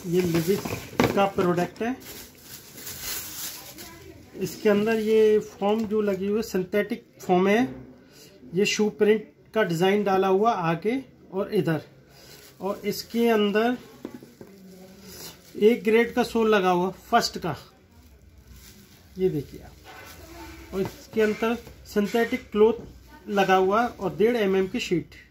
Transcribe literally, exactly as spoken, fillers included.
ये लिविस का प्रोडक्ट है। इसके अंदर ये फॉर्म जो लगी हुई है सिंथेटिक फॉर्म है। ये शू प्रिंट का डिज़ाइन डाला हुआ आगे और इधर, और इसके अंदर एक ग्रेड का सोल लगा हुआ फर्स्ट का, ये देखिए आप। और इसके अंदर सिंथेटिक क्लॉथ लगा हुआ और डेढ़ एम एम की शीट।